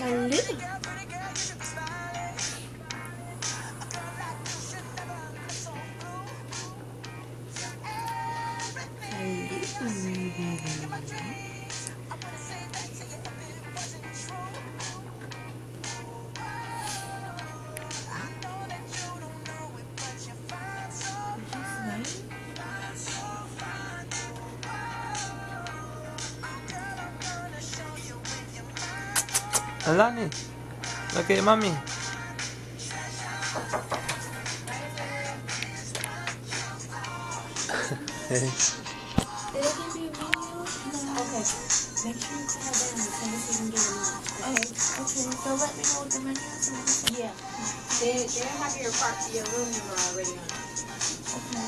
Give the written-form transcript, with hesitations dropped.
Alani, look at mommy. Okay. Make sure you call them so we can get them out. Okay. So let me know what the menu is. Yeah. They'll have your part to your room number already on it. Okay.